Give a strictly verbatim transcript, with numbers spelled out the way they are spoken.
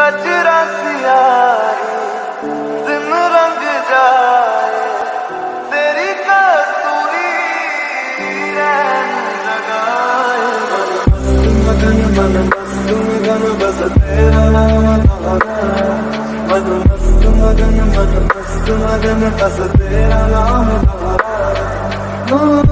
कचरा सियाही दिन रंग जाए, तेरी कस्तूरी रैन जगाए। मगन मन मस्त मगन बस तेरा नाम दोहराए, मन मस्त मगन मन मस्त मगन बस तेरा नाम दोहराए।